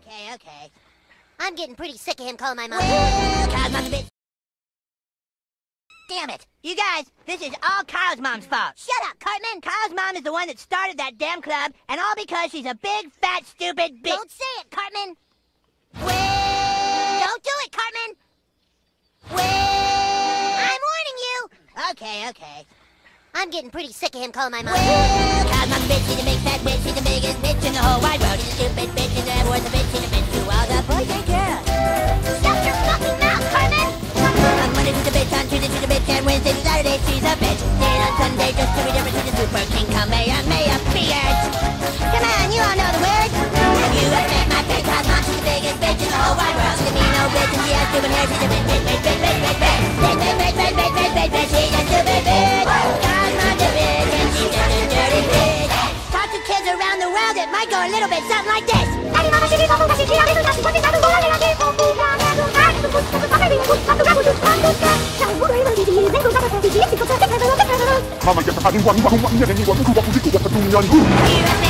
Okay. I'm getting pretty sick of him calling my mom. Well, Kyle's mom's a bitch. Damn it. You guys, this is all Kyle's mom's fault. Shut up, Cartman. Kyle's mom is the one that started that damn club, and all because she's a big, fat, stupid bitch. Don't say it, Cartman. Well... Don't do it, Cartman. Well... I'm warning you. Okay. I'm getting pretty sick of him calling my mom. Well, Kyle's mom's a bitch. She's a big, fat bitch. She's the biggest bitch in the whole wide world. She's a stupid bitch. She's a worth a bitch. She's a bitch to all the boys and girls. Shut your fucking mouth, Cartman. On Monday she's a bitch, on Tuesday she's a bitch, and Wednesday to Saturday she's a bitch. Then on Sunday just to be different, she's a super king, Kamehameha, bitch. Come on, you all know the words. Have you ever met my big house mom? She's the biggest bitch in the whole wide world. She's a mean old bitch, and she has stupid hair. She's a bitch. She's a stupid bitch. God's mom's a bitch, and she's just a dirty bitch. Talk to kids around the world, it might go a little bit something like this. Mama, get the